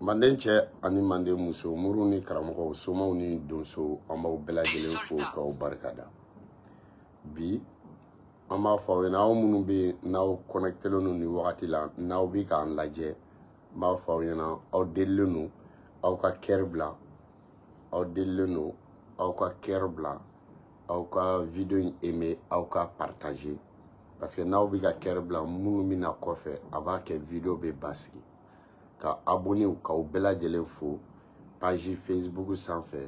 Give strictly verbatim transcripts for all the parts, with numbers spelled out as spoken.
manden cɛ ani manden muso muru ni karamɔgɔw somaw ni donso an b'aw bɛɛ lajɛlen fo k'aw barikada bi an b'a fɔ aw ɲɛna aw minnu bɛ yen n'aw connectelen don nin wagati la n'aw bɛ k'an lajɛ n b'a fɔ aw ɲɛna aw delilen don aw ka kɛri bila aw delilen don aw ka kɛri bila aw ka video in aimer aw ka partager parce que n'aw bɛ ka kɛri bila minnu bɛ na kɔfɛ a b'a kɛ video bɛ basigi ka abonné u k'aw bɛɛ lajɛlen fo page Facebook sanfɛ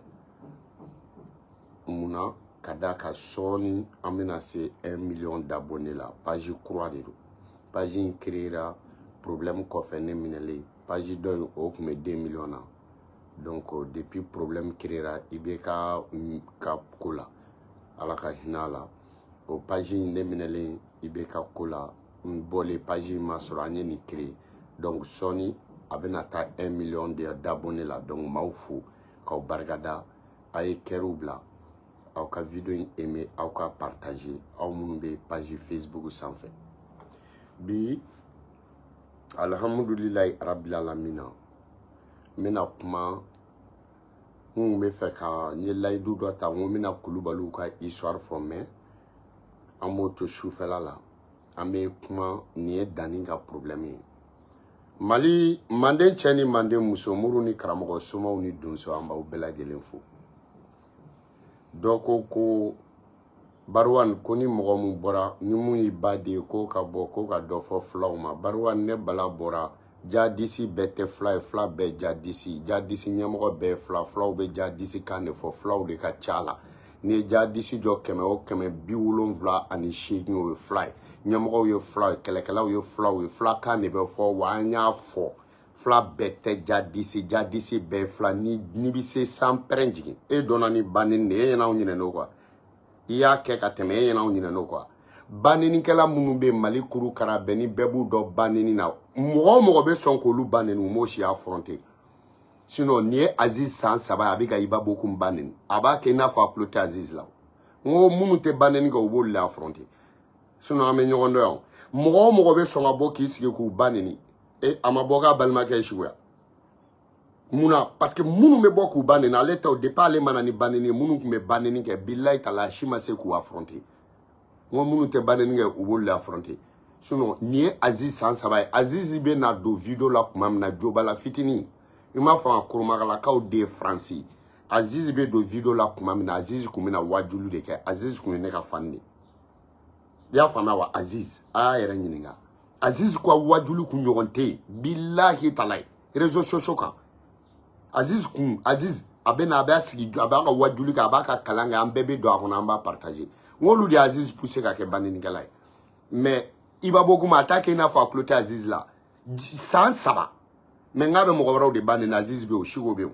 munna ka da ka sɔɔni an bɛna se un million d'abonnés la page kura de don page in créera problème kɔfɛ ne minɛlen page dɔ in o tun bɛ deux millions na donc depuis problème créera i bɛ ka ka ko la ala ka hinɛ la o page in ne minɛlen i bɛ ka ko la n bɔlen page in ma sɔrɔ an ye nin créer donc sɔɔni a bɛna taa un million d'abonnés la donc m'aw fo k'aw barikada a ye kɛriw bila aw ka video in aimer aw ka partager aw minnu bɛ page Facebook sanfɛ bi alhamdulilayi arabil alamina n bɛna kuma n kun bɛ fɛ ka n ye layidu dɔ ta n ko n bɛna kulubaliw ka histoire fɔ mais an b'o to sufɛla la an bɛ kuma nin ye danni ka problème ye Mali manden cɛ ni manden muso muru ni karamɔgɔ somaw ni donso an b'aw bɛɛ lajɛlen fo dɔ ko ko Baruwan ko ni mɔgɔ mun bɔra ni mun y'i ba de ye ko ka bɔ ko ka dɔ fɔ fulaw ma Baruwan ne bala bɔra jadisi bɛɛ tɛ fula ye fula bɛɛ jadisi jadisi ɲɛmɔgɔ bɛɛ fula fulaw bɛ jadisi kan de fɔ fulaw de ka ca la ni ye jadisi jɔ kɛmɛ o kɛmɛ bi wolonwula ani seegin o ye fula ye ɲɛmɔgɔw ye fulaw ye kɛlɛkɛlaw ye fulaw ye fulakan de bɛ fɔ wa an y'a fɔ fula bɛɛ tɛ jadisi jadisi bɛɛ fula ni ni bɛ se san pɛrɛn jigin e dɔnna ni banini de e ɲɛna anw ɲinɛ n'o quoi i y'a kɛ ka tɛmɛ e ɲɛna anw ɲinɛ n'o quoi baninikɛla minnu bɛ Mali kuru kara bɛɛ ni bɛɛ b'u dɔn banini na mɔgɔ o mɔgɔ bɛ sɔn k'olu banini u m'o si affronter sinon ni ye Aziz san saba a bɛ ka Iba Bokum banini a b'a kɛ i n'a fɔ a tulo tɛ Aziz la n ko minnu tɛ banini kɛ u b'olu le affronter sinon an bɛ ɲɔgɔn dɔn yan mɔgɔ o mɔgɔ bɛ sɔn ka bɔ k'i sigi k'u banini e a ma bɔ k'a balimakɛ ye suguya munna parce que minnu bɛ bɔ k'u banini ale tɛ o depuis ale mana ni banini ye minnu tun bɛ banini kɛ bilayi tala si ma se k'u affronter n ko minnu tɛ banini kɛ u b'olu le affronter sinon nin ye Aziz san saba ye Aziz bɛ na don video la tuma min na Jobala fitinin i m'a fɔ a koromagalakaw de ye Faransi Aziz bɛ don video la tuma min na Aziz tun bɛna wajulu de kɛ Aziz tun ye ne ka fan de i y'a faamuya wa Aziz a y'a yɛrɛ ɲininka Aziz ko wajulu kun ɲɔgɔn tɛ yen bilahi talayi réseaux sociaux kan Aziz kun Aziz a bɛ na a b'a sigi a b'a ka wajulu kɛ a b'a ka kalan kɛ an bɛɛ bɛ don a kɔnɔ an b'a partager n k'olu de ye Aziz poussé ka kɛ baninikɛla ye mais Iba Bokum a t'a kɛ i n'a fɔ a tulo tɛ Aziz la san saba mais n k'a bɛ mɔgɔ wɛrɛw de banini Aziz bɛ yen o siko bɛ yen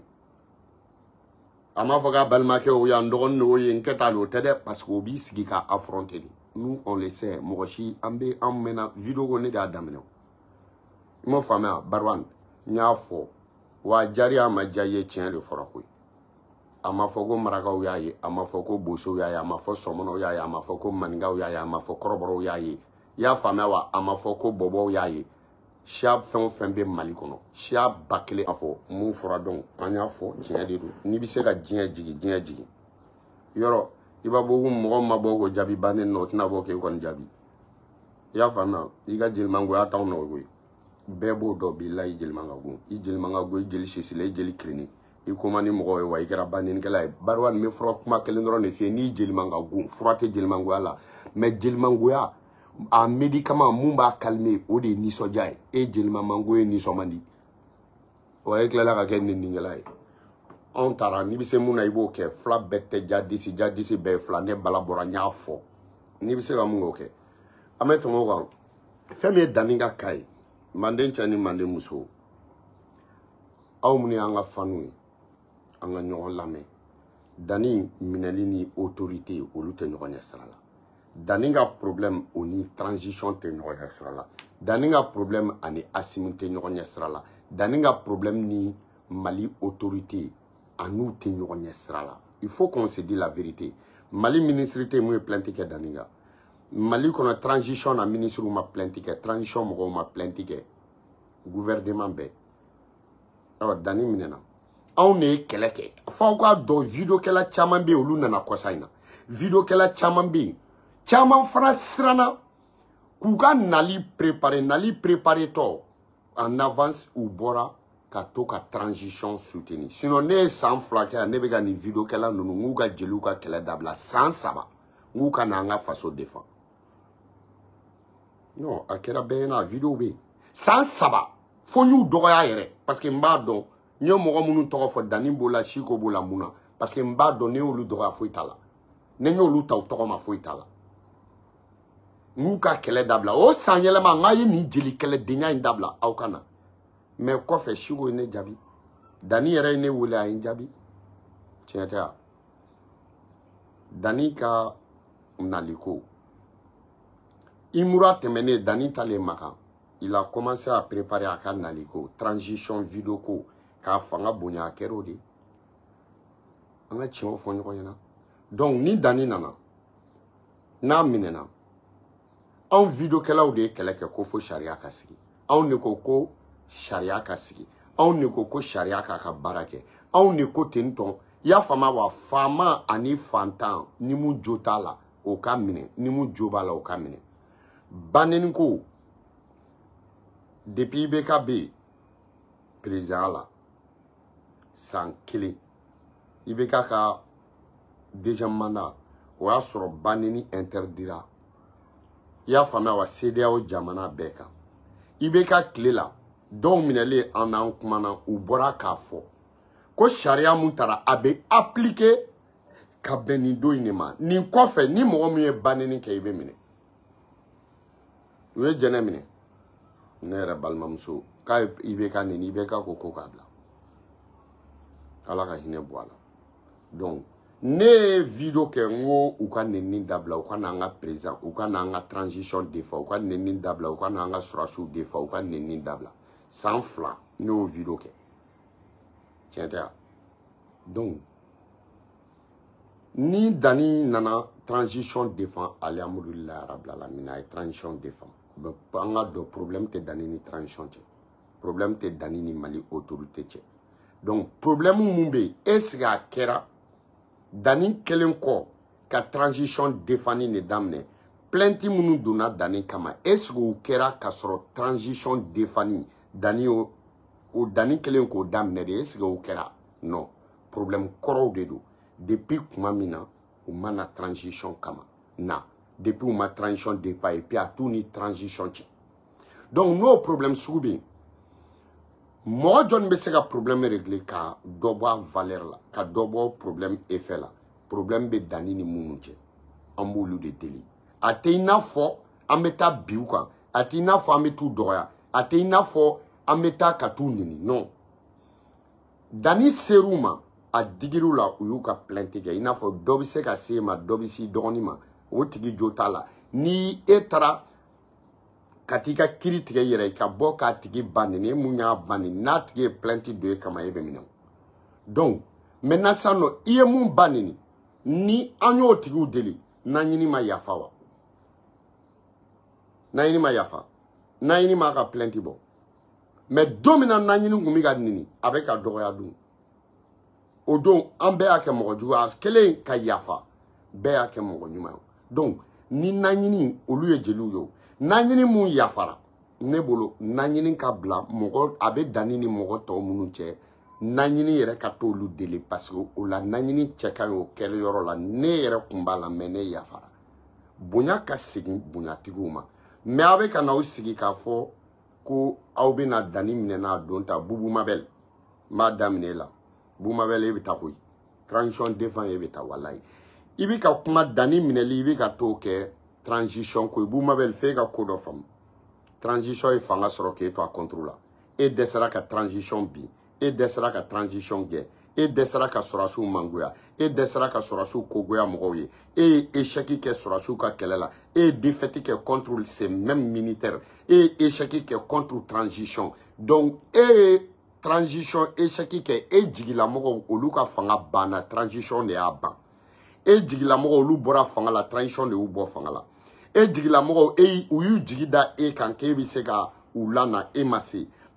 a m'a fɔ k'a balimakɛ o y'an dɔgɔnin o ye n kɛ taa o tɛ dɛ parce que o b'i sigi k'a affronter de nous on le sait mɔgɔ si an bɛ an mɛnna video ko ne de y'a daminɛ i m'o faamuya Baruwan n y'a fɔ wa jari a ma diya i ye tiɲɛ de fɔra koyi a ma fɔ ko marakaw y'a ye a ma fɔ ko bosow y'a ye a ma fɔ sɔmɔnɔw y'a ye a ma fɔ ko maninkaw y'a ye a ma fɔ kɔrɔbɔrɔw y'a ye i y'a faamuya wa a ma fɔ ko bɔbɔw y'a ye siya fɛn o fɛn bɛ Mali kɔnɔ siya ba kelen a fɔ mun fɔra dɔn an y'a fɔ tiɲɛ de don n'i bɛ se ka diɲɛ jigin diɲɛ jigin yɔrɔ Iba Bokum mɔgɔ ma bɔ ko jaabi bannen na o tɛna bɔ k'e kɔni jaabi i y'a faamuya i ka jelimangoya t'anw nɔ koyi bɛɛ b'o dɔn bilahi jelimangago i jelimangago i jeli sisila i jeli kirini i ko man ni mɔgɔ ye wa i kɛra baninikɛla ye Baruwan n bɛ fura kuma kelen dɔrɔn de f'i ye n'i jelimangago fura tɛ jelimangoya la mais jelimangoya a médicament mun b'a calmer o de ye nisɔndiya ye e jelimango ye nisɔn man di wa e tilala ka kɛ nɛninikɛla ye anw taara n'i bɛ se mun na i b'o kɛ fila bɛɛ tɛ jadisi jadisi bɛɛ ye fila ne bala bɔra n y'a fɔ n'i bɛ se ka mun k'o kɛ an bɛ tɛmɛ o kan fɛn min ye danni ka ka ye manden cɛ ni manden muso aw minnu y'an ka fanu ye an ka ɲɔgɔn lamɛn danni minɛli ni autorité olu tɛ ɲɔgɔn ɲɛ sira la danni ka problème o ni transition tɛ ɲɔgɔn ɲɛ sira la danni ka problème ani Assimi tɛ ɲɔgɔn ɲɛ sira la danni ka problème ni Mali autorité a n'u tɛ ɲɔgɔn ɲɛ sira la il faut qu'on se dise la vérité Mali ministre tɛ mun ye plainte kɛ danni kan Mali kɔnɔ transition na ministre ma plainte kɛ transition mɔgɔw ma plainte kɛ gouvernement bɛɛ alors dani minena on ne keleke fa ko do video kala chaman be olu nana kosaina video kala chaman be chaman fara srana kuka nali préparer nali préparer to en avance ou bora ka to ka transition soutenir sinon ne sans flaquer ne be ga ni video kala nunu nguga jeluka kala dabla sans saba nguka na nga faso défend non akera bena video be sans saba fo ñu doya yere parce que mba do ño mo munu to fo dani bola shiko bola muna parce que mba do ne olu doya fo itala ne ñolu taw to ma fo itala nguka kele dabla o sanyele ma ngayi ni jeli kele dinya indabla au kana mais ko fe shiko ne jabi dani yere ne wula in jabi tienta dani ka naliko imura temene dani tale maka il a commencé à préparer à kan naliko transition vidéo ko ka fanga bonya kero de anga chimo fo nyoko yana donc ni dani nana na minena en vidéo kala ou de kala ke ko fo sharia ka sigi on ne ko ko sharia ka sigi on ne ko ko sharia ka ka barake on ne ko tenton ya fama wa fama ani fantan ni mu jota la o ka mine ni mu joba la o ka mine banen ko depuis B K B président la sans kili I B K ka déjà mandat o ya soro baneni interdira ya fama wa C D A O jamana beka I B K kile la donc minele en an kumana u bora ka fo ko sharia muntara abe appliquer ka beni do inema ni kofe ni mo mu e baneni ke ibe mine we jene mine ne rabal mamso ka I B K ni I B K ko ko kabla ala ka hine boala donc ne video ke ngo u ka neni dabla u ka nanga président u ka nanga transition defa u ka neni dabla u ka nanga surasu defa u ka neni dabla sans fla no video ke tiens donc ni dani nana transition défend alhamdulillah rabbil alamin ay transition défend anga do problème te dani ni transition te problème te dani ni Mali autorité te donc problème mumbe est-ce que kera dani kelen ko ka transition défani ne damne plenty munu dona dani kama est-ce que kera ka soro transition défani dani o o dani kelen ko damne de est-ce que kera non problème koro de do depuis kuma mina ou mana transition kama na depuis ou ma transition de pas et puis à tout ni transition ti donc no problème soubi moi John be se ka problème régler ka dobo valeur la ka dobo problème effet la problème be dani ni munu je ambulu de deli ateina fo ameta biu kwa ateina fo ametu doya ateina fo ameta katundini non dani seruma a digiru la u yu ka plainte ke ina fo dobise ka sema dobisi donima o tigi jota la ni etara katika kiri tige yere ka bo ka tigi banene munya bani na tige plainte de kama ebe minam donc maintenant ça no iye mun banini ni anyo tigi deli na nyini ma yafa wa na nyini ma yafa na nyini ma ka plainte bo mais domina na nyini ngumi ga nini avec a doya dum o don an be ake mo juwa kele ka yafa be ake mo nyuma donc ni na nyini olu ye jelu yo na nyini mu yafara ne bolo na nyini ka bla mo abe dani ni mo to munu che na nyini yere ka to lu dele parce que o la na nyini che kan o kele yoro la ne yere kumbala mene yafara bunya ka sigi bunya tiguma me abe ka na o sigi ka fo ko aw be na dani mine na donta bubu mabel madame nela bubu mabel e bita koy transition défend e bita wallahi ibi ka kuma dani mineli ibi ka to ke transition ko bubu mabel fe ka kodo fam transition e fanga soro ke to a contrôle e desera ka transition bi e desera ka transition ge e desera ka sorasu mangoya e desera ka sorasu kogoya mogoye e échec ke sorasu ka kelela e défaite ke contre ces mêmes militaires et échec ke contre transition donc e transition échec ke e jigila mogo oluka fanga bana transition de aba e jigila mogo olu bora fanga la transition de ubo fanga la e jigila mogo e uyu jigida e kan ke bi se ka ulana e masi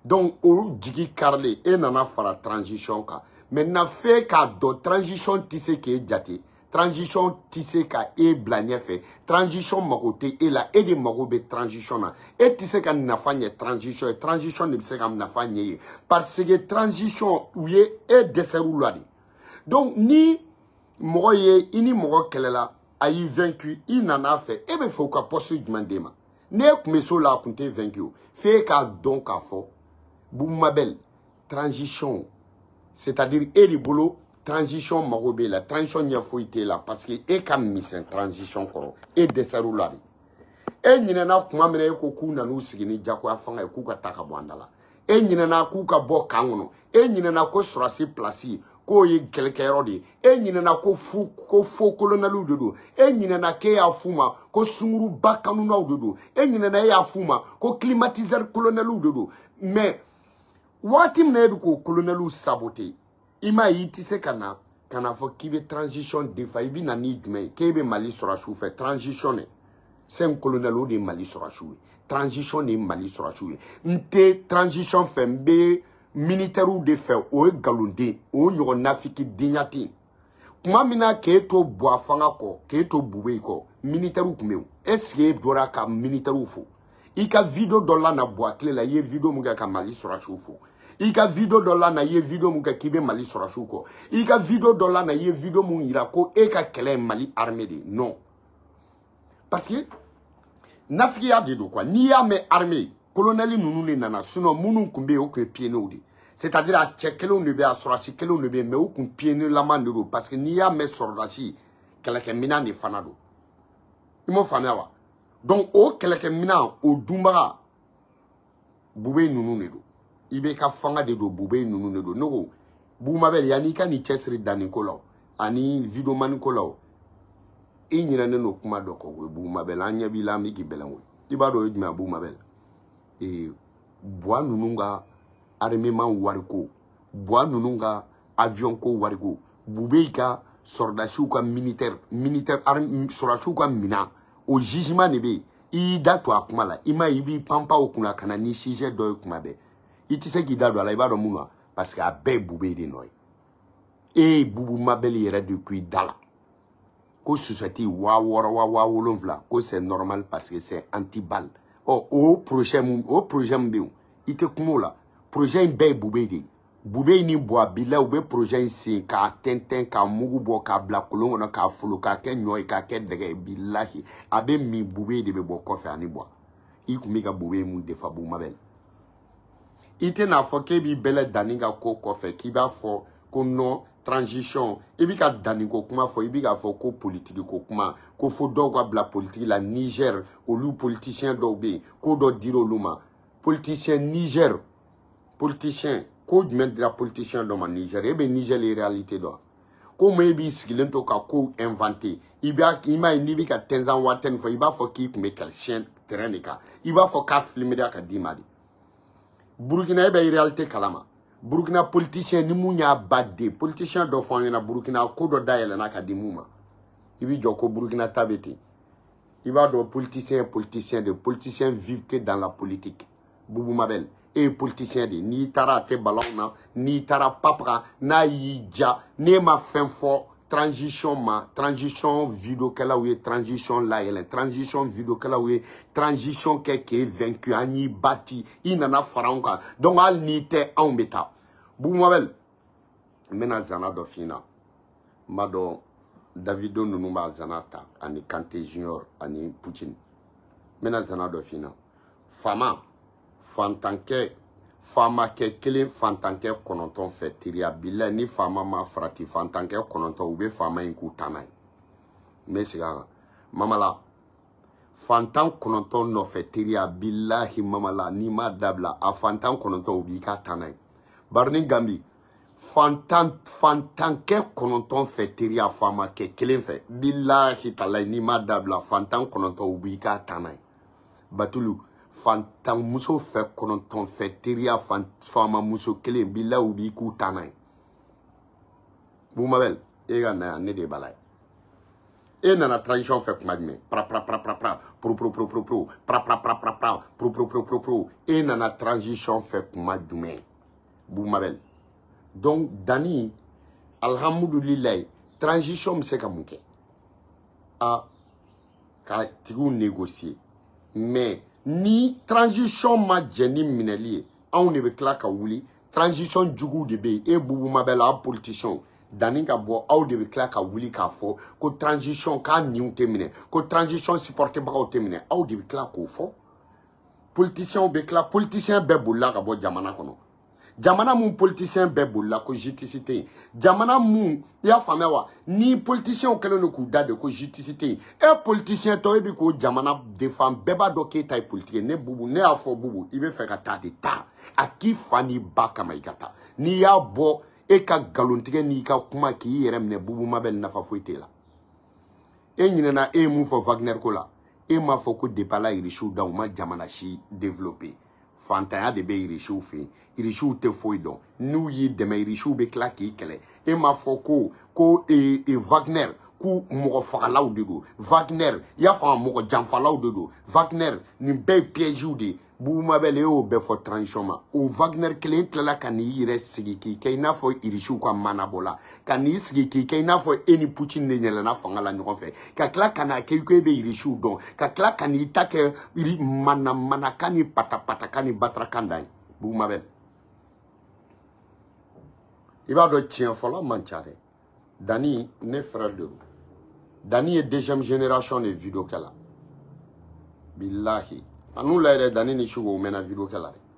Donc, au digi karle, et nana fara transition ka. Mais n'a fait qu'à d'autres transition tissé qui est jate. Transition tissé ka e blanye fait. Transition maroté et la et de marobe transition na. Et tissé ka n'a fanye transition. Et transition ne se ka n'a fanye. Parce que transition ouye et desserou ladi. Donc, ni moye, ini moro kelela, ayi vaincu, il n'en a fait. Et bien, faut qu'à poser demander ma. Nek meso la kunte vaincu. Fait qu'à donc à fort. Boumabel, transition. C'est-à-dire, et le boulot, transition marobe la. Transition n'y a fouillé là. Parce que, et comme mission, transition koro. Et desserou ladi. Et n'y n'a pas mene ko ku na nou sigini jako afanga e ku ka taka bwandala. Et n'y n'a ku ka bo kangono. Et n'y n'a ko surasi plasi. Ko ye kelkero di e nyina na ko fu ko fo kolonalu dodo e nyina na ke ya fuma ko sunguru bakanu na dodo e nyina na ya fuma ko climatiseur kolonalu dodo mais wati mne bi ko kolonalu saboter ima yiti se kana kana fo kibe transition de faibi na ni dme kebe mali sura chou fait transition c'est kolonalu de mali sura chou transition de mali sura chou nte transition fembe militaire ou de fait o galonde o nyogo nafiki dignati kuma mina ke to boa fanga ko ke to bube ko militaire kumeu est-ce que dora ka militaire fo ika video dolla na boa clé la ye video muga ka mali sura chufo ika video dolla na ye video muga kibe mali sura chuko ika video dolla na ye video mu ira ko e ka kele mali armée de non parce que nafiki ya de do quoi ni ya me armée colonel nunu ne nana sinon munu kumbe o ko pied no de c'est-à-dire à tchekelo ne be a sorasi kelo ne be mais o kun pied ne la mandoro parce que ni ya me sorasi keleke mina ne fanado imo famia wa donc o keleke mina o dumbaga bube nunu ne do ibe ka fanga de do bube nunu ne do no bu mabel yani ka ni chesri dani kolo ani video man kolo e nyina ne no kuma do ko bu mabel anya bi la mi ki belanwo ibado ejma bu mabel e bois nununga armement wariko bois nununga avion ko wariko bubeika sordachu ka militaire militaire arme sordachu ka mina au jugement nebe i dato akumala ima ibi pampa okuna kana ni sujet do kumabe itise ki dado ala ibado munwa parce que abe bube de noy e bubu mabel yere depuis dala ko société wa wora wa wa wolonvla ko c'est normal parce que c'est anti-balle. Oh, au projet, au projet mbéou, il te kumola, projet mbé boubé de, boubé ni bois bila ou bé projet si ka tenten ka mugu bo ka bla kolongo na ka fulu ka ken nyoy ka ken dege billahi abe mi boubé de be bo kofe ani bois. Il kumika boubé mu defa bou mabel. Ite na fo ke bi bele daninga ko kofe ki ba fo ko non transition et bi ka daningo kuma fo ibi ka fo ko politique ko kuma ko fo do ko bla politique la Niger o lu politicien do be ko do diro luma politicien Niger politicien ko men de la politicien do ma Niger e be Niger les réalité do ko me bi skilento ka ko inventé ibi ima ni bi ka tenzan waten fo iba fo ki me quel chien terrain ka iba fo ka filmer ka dimadi Burkina e be réalité kalama Burkina politicien ni mounya badde politicien do fon na Burkina ko do dayele na ka di muma ibi joko Burkina tabeti iba do politicien politicien de politicien vivent que dans la politique bubu mabel et politicien de ni tara te ballon na ni tara papra na yija ne ma fin fort transition ma transition vidéo kala ou transition la ele transition vidéo kala ou transition ke ke vaincu ani bati inana faranka donc al ni te en beta bu mobile mena zana do fina mado Davido nunuma zanata ani Kante Junior ani Poutine mena zana do fina fama fantanke fama ke kelen fantanke kononton fetiria billa ni fama ma frati fantanke kononton ube fama inku tanay mesiga mamala fantan kononton no fetiria billahi mamala ni ma dabla a fantan kononton ubi ka tanay barni gambi fantan fantanke kononton fetiria fama ke kelen fe billahi talay ni ma dabla fantan kononton ubi ka tanay batulu fantan muso fe kononton fe teria fan fama muso kele bila ubi ku tanay bu mabel e ga na ne de balay e nana transition fait kuma jumɛn pra pra pra pra pra pro pro pro pro pro pra pra pra pra pra pro pro pro pro pro e nana transition fait kuma jumɛn Boubou Mabel. Donc Dani alhamdoulilah transition c'est ka mun kɛ a ka tigiw négocier mais ni transition ma jɛ ni minɛli ye anw de bɛ tila ka wuli transition juguw de bɛ yen e Boubou Mabel a politicien Dani ka bɔ aw de bɛ tila ka wuli k'a fɔ ko transition k'a niw tɛ minɛ ko transition supportebagaw tɛ minɛ aw de bɛ tila k'o fɔ politiciens bɛ tila politicien bɛɛ bolila ka bɔ jamana kɔnɔ jamana mun politicien bɛɛ bolila ko justice tɛ yen jamana mun i y'a faamuya wa ni politiciens kɛlen don k'u da de ko justice tɛ yen e politicien tɔ e bɛ k'o jamana défend bɛɛ b'a dɔn k'e ta ye politique ne Boubou ne y'a fɔ Boubou i bɛ fɛ ka taa de taa a k'i fa n'i ba kama i ka taa n'i y'a bɔ e ka galontigɛ n'i ka kuma k'i yɛrɛ minɛ Boubou Mabel nafa foyi t'e la e ɲinɛna e ye mun fɔ Wagner ko la e m'a fɔ ko depuis ala irisiw da u ma jamana si développer fantanya de bɛ irisiw fɛ yen irisiw tɛ foyi dɔn n'u y'i dɛmɛ irisiw bɛ tila k'i kɛlɛ e m'a fɔ ko ko e, e Wagner k'u mɔgɔ fagalaw de don Wagner i y'a faamu mɔgɔ janfalaw de don Wagner nin bɛɛ ye pièges de ye Boubou Mabel e y'o bɛɛ fɔ transition ma o Wagner kelen tilala ka n'i yɛrɛ sigi k'i kɛ i n'a fɔ irisiw ka manabɔ la ka n'i sigi k'i kɛ i n'a fɔ e ni Poutine de yɛlɛnna fanga la ɲɔgɔn fɛ ka tila ka n'a kɛ i ko e bɛ irisiw dɔn ka tila ka n'i ta kɛ manamanakan ni patapatakan ni batarakan da ye Boubou Mabel i b'a dɔn tiɲɛ fɔlɔ man ca dɛ Dani ne frère de don Dani ye deuxième génération de vidéo kɛ la billahi anu la yɛrɛ Dani ni Chigo u mɛnna vidéo kɛ la dɛ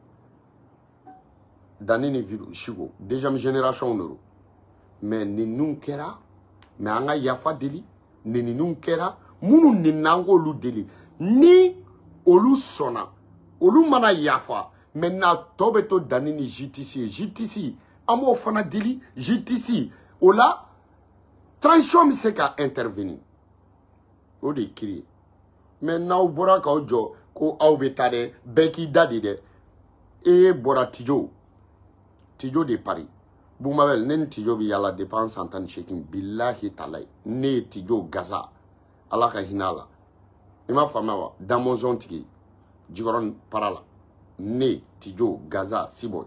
Dani ni Chigo deuxième génération de don mais ninnu kɛra mais an ka yafa deli ninnu kɛra minnu ninna an k'olu deli ni olu sɔnna olu mana yafa maintenant tɔ bɛ to Dani ni J T C ye J T C an b'o fana deli J T C o la transition bɛ se ka intervenir o de ye kiri ye mais n'aw bɔra k'aw jɔ ko aw bɛ taa dɛ bɛɛ k'i da de dɛ e bɔra Tijo Tijo de Paris Boubou Mabel ne ni Tijo bɛ yala depuis an san tan ni seegin billahi talayi ne ye Tijo Gaza ala ka hinɛ a la i m'a faamuya wa Damɔzɔn tigi Jikɔrɔni para la ne Tijo Gaza Siboy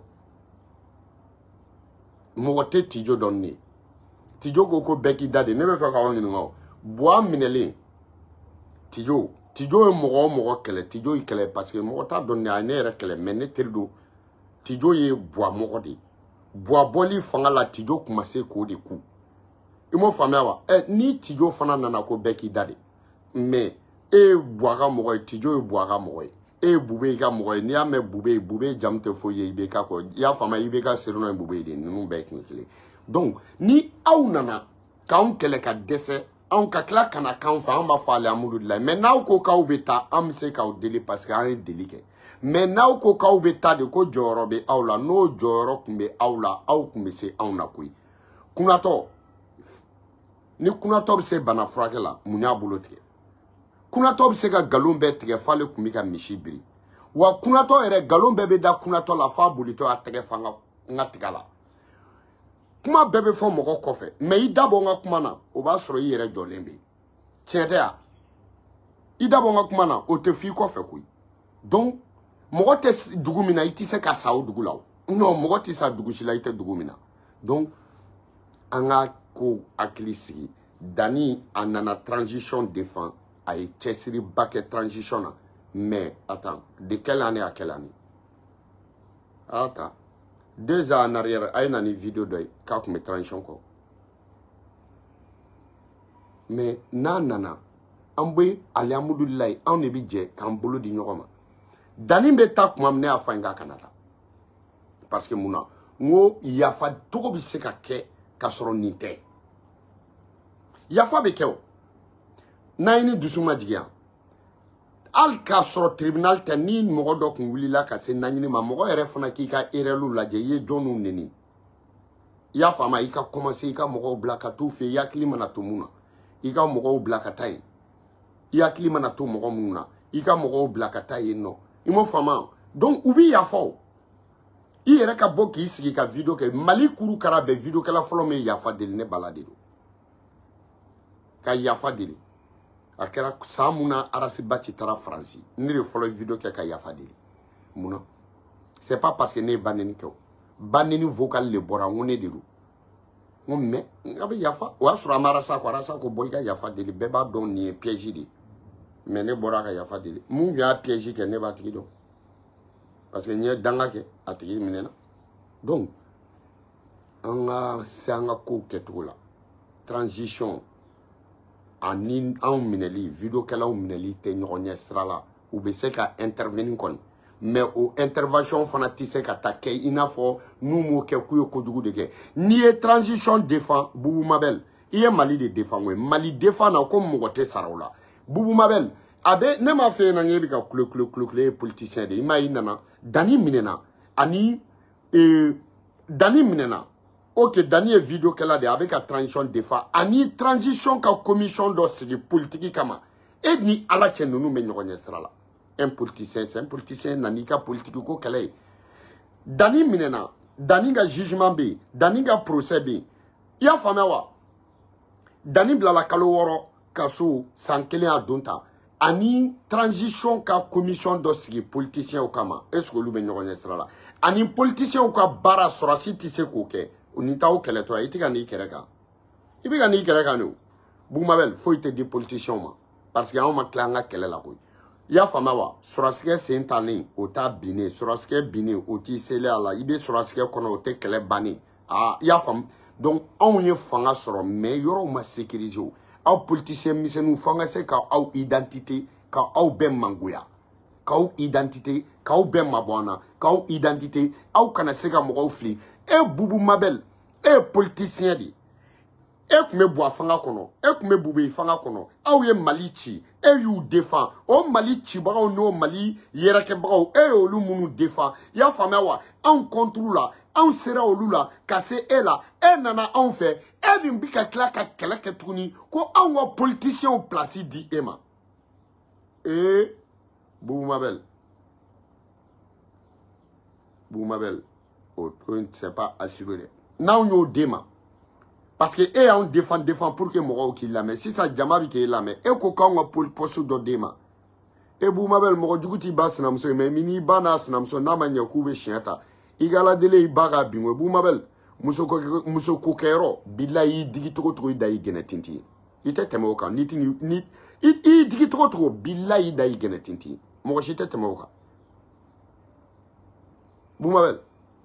mɔgɔ tɛ Tijo dɔn ne Tijo ko ko bɛɛ k'i da de ne bɛ fɛ k'aw ɲininka o buwa minɛlen Tijo Tijo ye mɔgɔ o mɔgɔ kɛlɛ Tijo ye kɛlɛ parce que mɔgɔ t'a dɔn ne a ye ne yɛrɛ kɛlɛ mais ne teri don Tijo ye buwa mɔgɔ de ye buwa bɔli fanga la Tijo kun ma se k'o de ku i m'o faamuya wa ɛ ni Tijo fana nana ko bɛɛ k'i da de mais e ye buwa ka mɔgɔ ye Tijo ye buwa ka mɔgɔ ye e ye Bube ka mɔgɔ ye n'i y'a mɛn Bube Bube jamu tɛ foyi ye I B K kɔ i y'a faamuya I B K Serino ye Bube de ye ninnu bɛɛ ye kun kelen donc ni aw nana k'anw kɛlɛ ka dɛsɛ anw ka tila ka na k'anw fɛ an b'a fɔ alhamdulilayi mais n'aw ko k'aw bɛ taa an bɛ se k'aw deli parce que an ye deli kɛ mais n'aw ko k'aw bɛ taa de ko jɔyɔrɔ bɛ aw la n'o jɔyɔrɔ tun bɛ aw la aw tun bɛ se anw na koyi kunatɔ ni kunatɔ bɛ se bana furakɛ la mun y'a bolo tigɛ kunatɔ bɛ se ka nkalon bɛɛ tigɛ f'ale tun bɛ ka misi biri wa kunatɔ yɛrɛ nkalon bɛɛ bɛ da kunatɔ la f'a bolitɔ a tɛgɛ fa n ka tiga la kuma bɛɛ bɛ fɔ mɔgɔ kɔfɛ mais i dabɔ n ka kuma na o b'a sɔrɔ i yɛrɛ jɔlen bɛ yen tiɲɛ tɛ ya i dabɔ n ka kuma na o tɛ f'i kɔfɛ koyi donc mɔgɔ tɛ dugu min na i tɛ se ka sa o dugu la o non mɔgɔ tɛ sa dugu si la i tɛ dugu min na donc an ka ko hakili sigi Dani a nana transition défend a ye cɛsiriba kɛ transition na mais attends de quelle année à quelle année attends deux ans en arrière a ye na ni vidéo dɔ ye k'a tun bɛ transition kɔ mais n'a nana an bɛ alhamdulilayi anw de bɛ jɛ k'an bolo di ɲɔgɔn ma Dani bɛ taa kuma min ne y'a fɔ n k'a kana taa parce que mun na n ko yafa togo bɛ se ka kɛ k'a sɔrɔ nin tɛ yafa bɛ kɛ o n'a ye ni dusu ma jigin yan hali k'a sɔrɔ tribunal tɛ ni mɔgɔ dɔ tun wulila ka se naɲini ma mɔgɔ yɛrɛ fana k'i ka erreur lajɛ i ye jɔnw neni i y'a faamu i ka commencer i ka mɔgɔw bila ka t'u fɛ i hakili mana to mun na i ka mɔgɔw bila ka taa yen i hakili mana to mɔgɔ minnu na i ka mɔgɔw bila ka taa yen nɔ i m'o faamu donc u bɛ yafa o i yɛrɛ ka bɔ k'i sigi ka video kɛ Mali kurukara bɛɛ video kɛla fɔlɔ min yafa deli ne bala de don ka yafa deli a kɛra san muna arasiba ci tara faransi ne de fɔlɔ video kɛ ka yafa deli muna c'est pas parce que ne ba neni kɛ ba neni vocal le bɔra ngo ne de do ngo mais a bɛ yafa o y'a sɔrɔ a ma arasa ko arasa ko bɔ i ka yafa deli bɛɛ b'a dɔn nin ye piège de mais ne bɔra ka yafa deli mun y'a piège kɛ ne b'a tigi dɔn parce que n ye danga kɛ a tigi minɛna donc an ka se an ka kow kɛcogo la transition ani anw minɛli videokɛlaw minɛli tɛ ɲɔgɔn ɲɛ sira la u bɛ se ka intervenir kɔni mais o intervention fana tɛ se ka taa kɛ i n'a fɔ n'u m'o kɛ k'u ye kojugu de kɛ n'i ye transition défend Boubou Mabel i ye Mali de défend koyi Mali défend na ko mɔgɔ tɛ sara o la Boubou Mabel a bɛ ne m'a fɛ yen na n bɛ ka kule kule kule kule ye politicien de i m'a ye i nana Dani minɛna ani Dani minɛna ok Dani ye video kɛla de a bɛ ka transition défend ani transition ka commission dɔ sigi politique kama e ni ala cɛ ninnu bɛ ɲɔgɔn ɲɛ sira la un politicien c'est un politicien nani ka politique ko kɛlɛ ye Dani minɛna Dani ka jugement bɛ yen Dani ka procès bɛ yen i y'a faamuya wa Dani bilala kalo wɔɔrɔ ka so san kelen a don ta ani transition ka commission dɔ sigi politicien kama est-ce que olu bɛ ɲɔgɔn ɲɛ sira la ani politicien ka baara sɔrɔsi tɛ se k'o kɛ o ni t'aw kɛlɛtɔ ye i tɛ ka n'i kɛrɛ kan i bɛ ka n'i kɛrɛ kan de o Boubou Mabel foyi tɛ di politicien ma parce que anw ma tila an ka kɛlɛ la koyi i y'a faamuya wa sɔrɔsigɛ sen tannen o t'a binnen sɔrɔsigɛ binnen o t'i selen a la i bɛ sɔrɔsigɛ kɔnɔ o tɛ kɛlɛ bannen ah i y'a faamu donc anw ye fanga sɔrɔ mais yɔrɔw ma sécuriser o aw politicien misɛnninw fo an ka se ka aw identité ka aw bɛɛ mangoya k'aw identité k'aw bɛɛ mabɔ an na k'aw identité aw kana se ka mɔgɔw fili e Boubou Mabel e ye politicien de e tun bɛ bɔ a fanga kɔnɔ e tun bɛ Boubou fanga kɔnɔ aw ye Mali ci e y'u défend o Mali cibagaw n'o Mali yɛrɛkɛbagaw e y'olu minnu défend i y'a faamuya wa anw contre la anw sera olu la ka se e la e nana anw fɛ e dun bɛ ka tila ka kɛlɛ kɛ tuguni ko anw ka politiciens place di e ma ee Boubou Mabel Boubou Mabel o ko c'est pas assuré dɛ n'anw y'o d'e ma parce que e y'anw défend défend pour que mɔgɔw k'i lamɛn sisan jama bɛ k'e lamɛn e ko k'anw ka poste dɔ d'e ma e Boubou Mabel mɔgɔ jugu t'i ba sinamuso ye mais n'i ba n'a sinamuso n'a ma ɲɛ k'u bɛ siɲɛ ta i ka aladele i ba k'a bin o Boubou Mabel muso ko muso ko kɛyɔrɔ bilahi i digi togo togo i da i gɛnɛ tintin i tɛ tɛmɛ o kan ni ni i digi togo togo bilahi i da i gɛnɛ tintin mɔgɔ si tɛ tɛmɛ o kan Boubou Mabel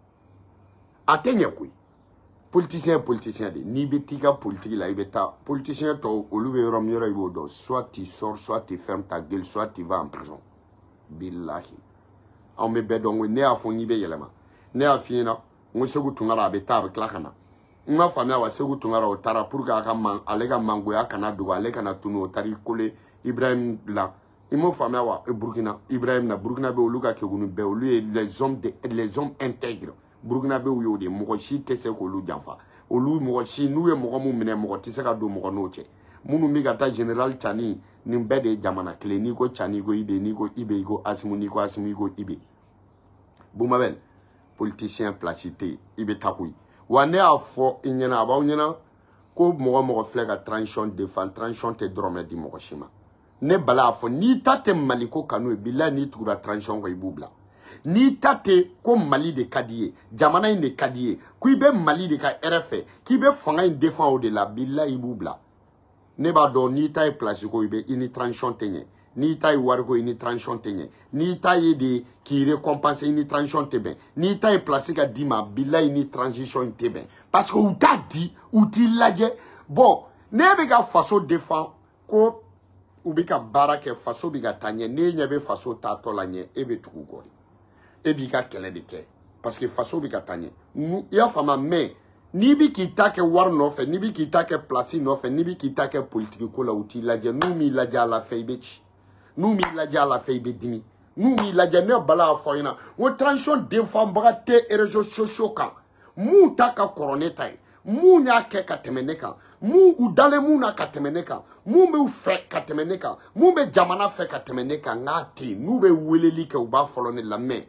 a tɛ ɲɛ koyi politicien politicien de n'i bɛ t'i ka politique la i bɛ taa politicien tɔw olu bɛ yɔrɔ min yɔrɔ i b'o dɔn soit tu sors soit tu fermes ta gueule soit tu vas en prison bilahi anw bɛ bɛɛ dɔn koyi ne y'a fɔ n'i bɛ yɛlɛma ne y'a f'i ɲɛna n ko Segu Tunkara a bɛ taa a bɛ tila ka na n ma faamuya wa Segu Tunkara o taara pour que a ka man ale ka mangoya kana dogo ale kana tunu o taara i kole Ibrahim la i m'o faamuya wa Burkina Ibrahim na Burkina bɛ olu ka kekuni bɛɛ olu ye les hommes de les hommes intègres Burkina bɛ u y'o de mɔgɔ si tɛ se k'olu janfa olu mɔgɔ si n'u ye mɔgɔ mun minɛ mɔgɔ tɛ se ka don mɔgɔ n'o cɛ minnu bɛ ka taa général Tchani nin bɛɛ de ye jamana kelen n'i ko Tchani i ko Ibe n'i ko Ibe i ko Asimu n'i ko Asimu i ko Ibe Boubou Mabel politicien place tɛ yen i bɛ taa koyi wa ne y'a fɔ i ɲɛna a b'aw ɲɛna ko mɔgɔ mɔgɔ filɛ ka transition défend transition tɛ dɔrɔmɛ di mɔgɔ si ma ne bala a fɔ n'i ta tɛ Mali ko kanu ye bilahi n'i tugura transition kɔ i b'u bila n'i ta tɛ ko Mali de ka di ye jamana in de ka di ye ko i bɛ Mali de ka hɛrɛ fɛ k'i bɛ fanga in défend o de la bilahi i b'u bila ne b'a dɔn n'i ta ye place ko i bɛ i ni transition tɛ ɲɛ n'i ta ye wari ko i ni transition tɛ ɲɛ n'i ta ye de k'i récompenser i ni transition tɛ bɛn n'i ta ye place ka d'i ma bilahi i ni transition tɛ bɛn parce que u t'a di u t'i lajɛ bon ne bɛ ka faso défend ko u bɛ ka baara kɛ faso bɛ ka taa ɲɛ ne ɲɛ bɛ faso taatɔ la ɲɛ e bɛ tugu kɔ de e b'i ka kɛlɛ de kɛ parce que faso bɛ ka taa ɲɛ i y'a faamuya mais n'i bɛ k'i ta kɛ wari nɔfɛ n'i bɛ k'i ta kɛ place nɔfɛ n'i bɛ k'i ta kɛ politique ko la u t'i lajɛ n'u m'i lajɛ a la fɛ i bɛ ci n'u m'i lajɛ a la fɛ i bɛ dimi n'u m'i lajɛ ne bala a fɔ ɲɛna o transition défendbaga tɛ réseaux sociaux kan mun ta ka kɔrɔ ne ta ye mun y'a kɛ ka tɛmɛ ne kan mun u dalen mun na ka tɛmɛ ne kan mun bɛ fɛ ka tɛmɛ ne kan mun bɛ jamana fɛ ka tɛmɛ ne kan n k'a ten n'u bɛ weleli kɛ u b'a fɔlɔ ne la mais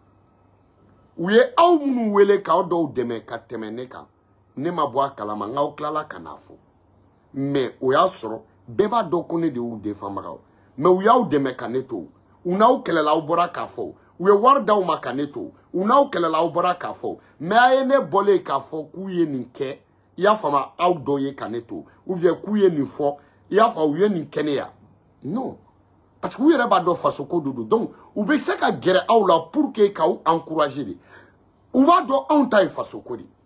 u ye aw minnu wele k'aw dɔw dɛmɛ ka tɛmɛ ne kan ne ma bɔ a kalama n k'aw tilala ka n'a fɔ mais o y'a sɔrɔ bɛɛ b'a dɔn ko ne de y'u défendbaga mais u y'aw dɛmɛ ka ne to u n'aw kɛlɛla aw bɔra k'a fɔ u ye wari d'aw ma ka ne to u n'aw kɛlɛla aw bɔra k'a fɔ mais a ye ne bɔlen k'a fɔ k'u ye nin kɛ i y'a faamu aw dɔ ye ka ne to ou bien k'u ye nin fɔ i y'a faamu u ye nin kɛ ne ya non parce que u yɛrɛ b'a dɔn faso ko de don donc u bɛ se ka gɛrɛ aw la pour que k'aw encourager de u b'a dɔn anw ta ye faso ko de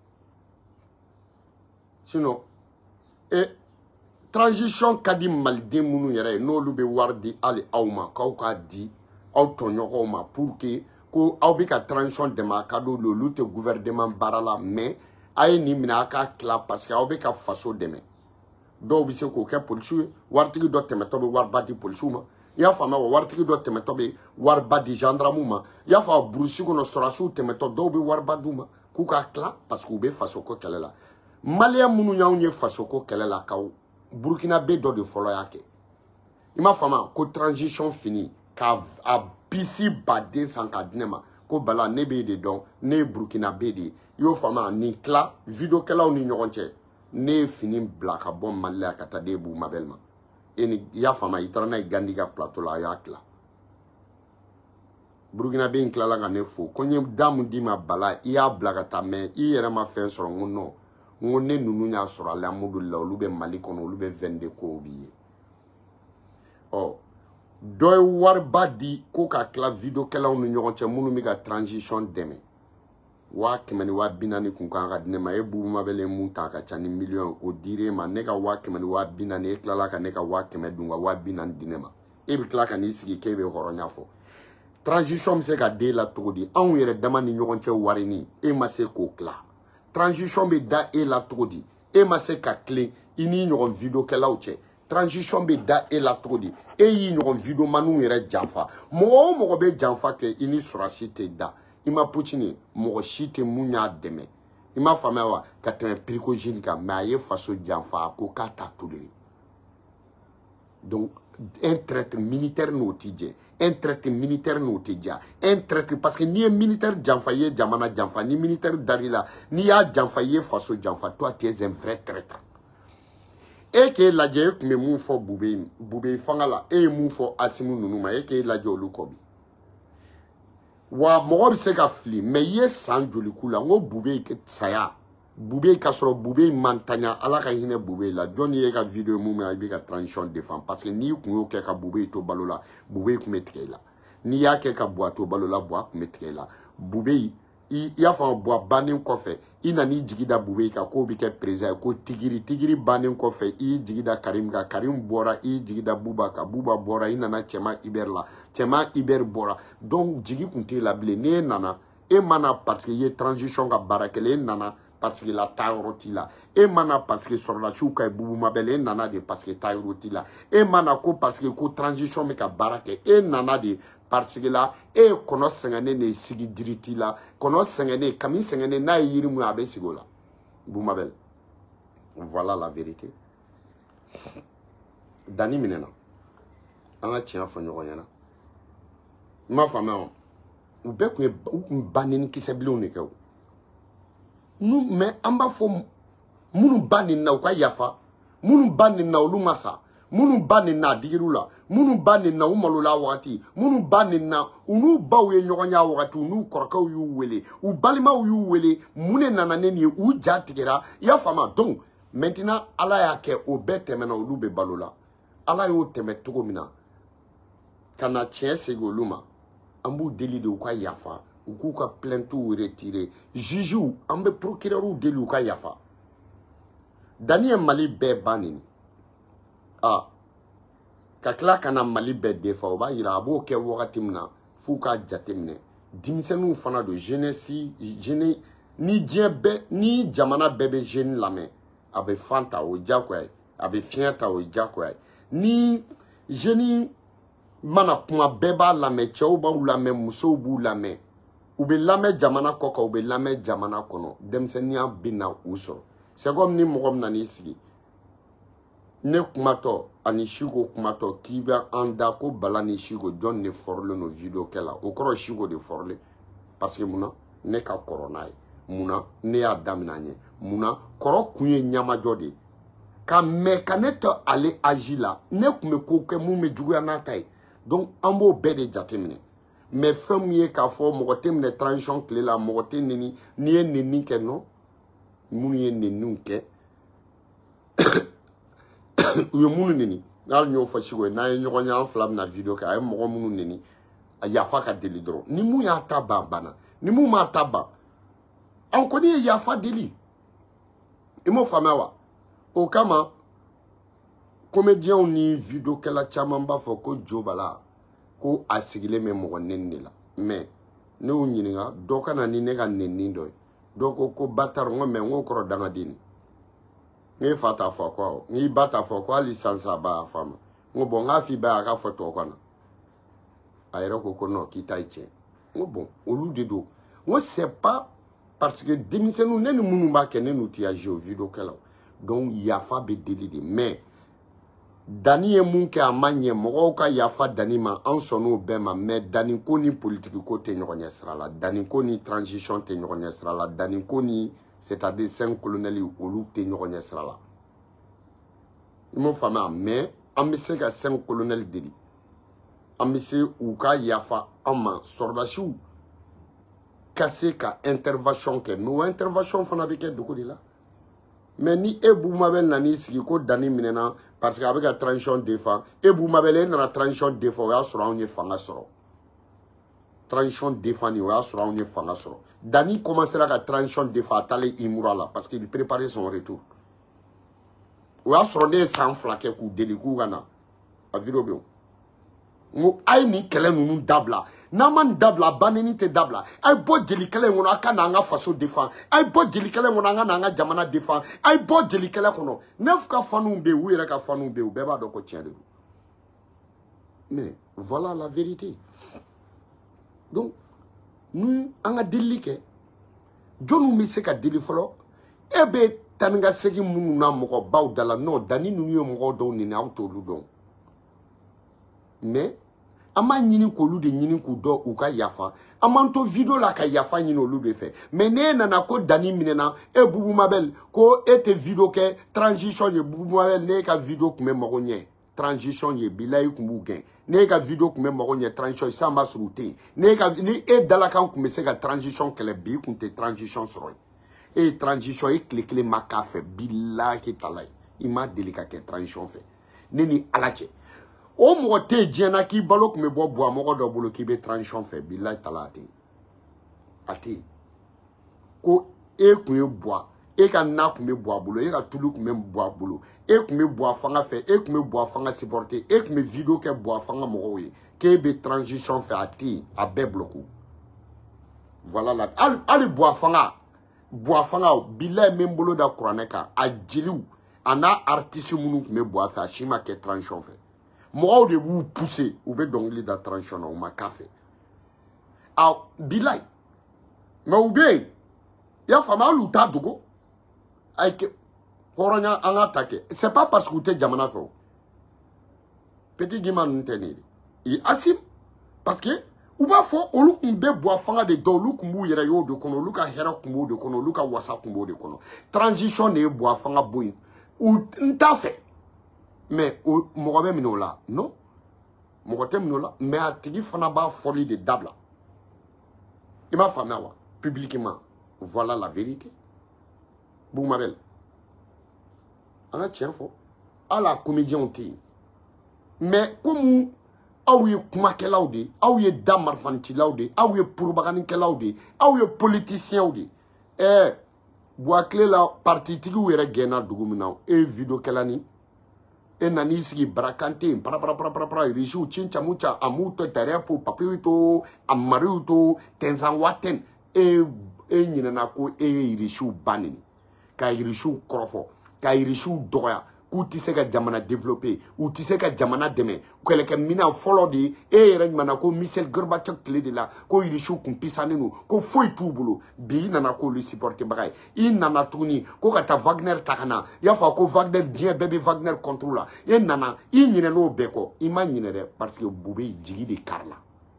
sinon e transition ka di maliden minnu yɛrɛ ye n'olu bɛ wari di hali aw ma k'aw k'a di aw tɔɲɔgɔnw ma pour que ko aw bɛ ka transition dɛmɛ a ka di olu olu tɛ gouvernement baara la mais a ye nin minɛ a k'a tila parce que aw bɛ ka faso dɛmɛ dɔw bɛ se k'o kɛ polisiw ye waritigi dɔ tɛmɛtɔ bɛ wariba di polisiw ma i y'a faamuya wa waritigi dɔ tɛmɛtɔ bɛ wariba di gendarmew ma i y'a faamu burusi kɔnɔ sɔrɔdasiw tɛmɛtɔ dɔw bɛ wariba d'u ma k'u k'a tila parce que u bɛ faso ko kɛlɛ la maliyɛn minnu y'anw ye faso ko kɛlɛ la kaw burukina bɛ dɔ de fɔlɔ y'a kɛ i m'a faamuya ko transition fini k'a a bisi baden san k'a di ne ma ko bala ne b'e de dɔn ne ye burukina bɛ de ye i y'o faamuya nin tila vidéokɛlaw ni ɲɔgɔn cɛ ne ye fini bila ka bɔ Mali la ka taa di Ebu Mabel ma e ni i y'a faamuya i taara n'a ye Gandi ka plateau la a y'a tila burukina bɛ in tilala ka ne fo ko n ye da mun d'i ma bala i y'a bila ka taa mais i yɛrɛ ma fɛn sɔrɔ n ko non n ko ne ninnu y'a sɔrɔ alhamdulillah olu bɛ Mali kɔnɔ olu bɛ vingt-deux kow b'i ye ɔ dɔ ye wariba di ko ka tila vidéokɛlaw ni ɲɔgɔn cɛ minnu bɛ ka transition dɛmɛ waa kɛmɛ ni waa bi naani kun kan ka di ne ma e Bubu Mabel ye mun ta ka ca ni miliyɔn o dir'e ma ne ka waa kɛmɛ ni waa bi naani e tilala ka ne ka waa kɛmɛ dun ka waa bi naani di ne ma e bɛ tila ka n'i sigi k'e bɛ hɔrɔnya fɔ transition bɛ se ka d'e la cogo di anw yɛrɛ dama ni ɲɔgɔn cɛ warini e ma se k'o tila transition bɛ da e la cogo di e ma se ka tilen i n'i ɲɔgɔn vidéokɛlaw cɛ transition bɛ da e la cogo di e y'i ɲɔgɔn vidéomaniw yɛrɛ janfa mɔgɔ o mɔgɔ bɛ janfa kɛ i ni sɔrɔdasi tɛ da i ma Poutine mɔgɔ si tɛ mun y'a dɛmɛ i ma faamuya wa ka tɛmɛ Prigozhin kan mais a ye faso janfa a ko k'a t'a toléré donc un traître militaire n'o tɛ jɛ un traître militaire n'o tɛ ja un traître parce que n'i ye militaire janfa i ye jamana janfa ni militaire dar'i la n'i y'a janfa i ye faso janfa toi tu es un vrai traître e k'e lajɛ e tun bɛ mun fɔ Bube Bube fanga la e ye mun fɔ Asimu ninnu ma e k'e lajɛ olu kɔ bi wa mɔgɔ bɛ se ka fili mais i ye san joli k'u la n ko Bube saya Bube ka sɔrɔ Bube man tanya ala ka hinɛ Bube la jɔn ye ka vidéo mun i bɛ ka transition défend parce que n'i kun y'o kɛ ka Bube to balo la Bube kun bɛ tigɛ i la n'i y'a kɛ ka Buwa to balo la Buwa kun bɛ tigɛ i la Bube i y'a faamu Buwa bannen kɔfɛ i nan'i jigi da Bube kan k'o bɛ kɛ président ye ko tigiri tigiri bannen kɔfɛ i y'i jigi da Karim kan Karim bɔra i y'i jigi da Buba kan Buba bɔra i nana Cɛma Iber la Cɛma Iber bɔra donc jigi kun t'e la bilen n'e nana e mana parce que i ye transition ka baara kɛlɛ e nana parce que la taayɔrɔ t'i la e mana parce que sɔrɔdasiw ka Bubu Mabel e nana de parce que taayɔrɔ t'i la e mana ko parce que ko transition bɛ ka baara kɛ e nana de parce que la e ye kɔnɔ sɛgɛnnen de sigi jiri t'i la kɔnɔ sɛgɛnnen kami sɛgɛnnen n'a ye yiri mun ye a bɛ sigi o la Bubu Mabel voilà la vérité danni minɛna an ka tiɲɛ fɔ ɲɔgɔn ɲɛna i m'a faamuya wa u bɛɛ tun ye u tun ba ni kisɛ bilenw de kɛ o nu mais an b'a fɔ minnu ba nin na u ka yafa minnu ba nin na olu ma sa minnu ba nin na a digir'u la minnu ba nin na u malola wagati minnu ba nin na u n'u baw ye ɲɔgɔn ye wagati u n'u kɔrɔkɛw y'u wele u balimaw y'u wele mun de nana ne nin ye u ja tigɛra i y'a faamuya donc maintenant ala y'a kɛ o bɛɛ tɛmɛna olu bɛ balo la ala y'o tɛmɛ cogo min na ka na tiɲɛ segin olu ma an b'u deli de u ka yafa u k'u ka plaintes retirer juges an bɛ procureurs deli u ka yafa danni ye Mali bɛɛ ban nin ah ka tila ka na Mali bɛɛ defa o b'a yira a b'o kɛ wagati min na f'u k'a jateminɛ denmisɛnninw fana don jeunesse jeune ni diɲɛ bɛɛ ni jamana bɛɛ bɛ jeune lamɛn a bɛ fan ta o ye diyagoya ye a bɛ fiɲɛ ta o ye diyagoya ye ni jeune mana kuma bɛɛ b'a lamɛn cɛw b'u lamɛn musow b'u lamɛn u bɛ lamɛn jamana kɔ kan u bɛ lamɛn jamana kɔnɔ denmisɛnninya bɛ na u sɔrɔ c'est comme ni mɔgɔ min nan'i sigi ne kumatɔ ani Siko kumatɔ k'i bɛ an da ko Bala ni Siko jɔn de fɔrɔlen no vidéo kɛ la o kɔrɔ Siko de fɔrɔlen parce que mun na ne ka kɔrɔ n'a ye mun na ne y'a daminɛ an ye mun na kɔrɔ kun ye ɲamajɔ de ye Quand mes canettes allaient agir là, ne me coque mou me jouer en taille. Donc, en beau bête de jatemine. Mais femme yé ka fo mogote mne tranchon clé la mogote nini ni en nini ke non. Mou yé nini ke. Ou yé mou nini. Nal nyo fashiwe na yé nyo en flamme na vidéo ka yé mogo mou nini. Yafa ka deli dro. Ni mou ya taba bana. Ni mou ma taba. On connaît yafa deli. Et mon femme wa. Au kama, comédien ni vidéo que la chamamba faut que Joe bala, ko asigile me mo nenni la. Mais ne o nyinga doka na ni nega nenni doy. Doko ko batar ngo me ngo kro danga dini. Ngi fata fo ko, ngi bata fo ko licence ba fama. Ngo bon nga fi ba ka photo ko na. Ayro ko ko no kitaiche. Ngo bon, olu de do. Ngo c'est pas parce que démission nous ne nous ba kene nous ti a jeu vidéo que la. Donc yafa be délire mais dani ye mun ke amanye mogo ka yafa dani ma en sono bema mais dani ko ni politique ko te nyonya sra la dani ko ni transition te nyonya sra la dani ko ni c'est-à-dire cinq colonels olu te nyonya sra la mo fama mais ambise ka cinq colonels deli ambise ou ka yafa ama sordashu cassé ka intervention ke mais intervention fana be ke doko de la. Mais ni e Boumabel nani sigi ko dani minena parce qu'avec la transition défend e Boumabel na transition défend ya sura onye fanga soro transition défend ni ya sura onye fanga soro dani commencera la transition défend tale imura là parce qu'il préparait son retour ya sura ne sans flaquer ku deliku gana a vidéo bio mo ay ni kele nunu dabla naman dabla banini te dabla ay bo jeli kele ngono aka na nga faso défend ay bo jeli kele ngono nga na nga jamana défend ay bo jeli kele kono neuf ka fanu be wu yere ka fanu be wu beba do ko tiende. Mais voilà la vérité. Donc nous anga delike jonu mi se ka deli folo ebe tanga segi munu na moko baw dala no dani nu yo moko do ni na auto lu don. Mais ama nyini ko lu de nyini ko do u ka yafa amanto video la ka yafa nyini lu de fait mais ne nana ko dani minena e bubu mabel ko ete video ke transition ye bubu mabel ne ka video ko me mako nye transition ye bilay ko mu gen ne ka video ko me mako nye transition sa ma surute ne ka ni e dala kan ko me se ka transition kele bi ko te transition soro e transition e kle kle makafe bilay ki talay ima delika ke transition fait neni alache. O mo te djena ki balok me bo bo mo do bolo ki be transition fait billahi talati ati ko e ku e bo e ka na ku me bo bolo e ka tulu ku me bo bolo e ku me bo fanga fait e ku me bo fanga supporter e ku me video ke bo fanga mo we ke be transition fait ati a be bloku voilà la al al bo fanga bo fanga billahi me bolo da kuraneka a jiliw ana artiste munu ku me bo fa shima ke transition fait. Moi, de vous pousser, vous pouvez donc les transition au ma café. Ah, bilay. Mais ou bien, il y a fama luta dugo. Aïe, Corona en attaqué. C'est pas parce que vous êtes jamana fo. Petit giman n'teni. Il asim. Parce que, ou ba fo, ou luk mbe boa fanga de do, luk mbu yera yo de kono, luka hera kumbo de kono, luka wasa kumbo de kono. Transition ne boa fanga boy. Ou n'ta fait. Mais Mohamed Minola, non. Mohamed Minola, mais à Tigi Fanaba folie de Dabla. Il m'a fait publiquement. Voilà la vérité. Boumabel. On a tiens faux. À la comédien on mais comme ah oui, comment qu'elle a dit, ah oui, dame marfanti laude, ah oui, propagande qu'elle a dit, ah oui, politicien ou dit. Eh, bois clé la partie Tigi ou era gena dougumina, et vidéo qu'elle a ni. E nani sigi brakante para para para para para rishu chincha mucha amuto terepo papito amaruto tenzan waten e e nyina na ko e rishu banini ka rishu krofo ka rishu doya ku ti se ka jamana développer ou ti se ka jamana deme ko le ka mina follow di e ren mana ko Michel Gorbachev clé de la ko rishu kun pisanenu ko foi tubulo bi nana ko le supporter bagay in nana tuni ko ka ta Wagner takana ya fa ko Wagner bien bébé Wagner contrôle e nana i nyine no beko i ma nyine de parce que boubé jigi de karla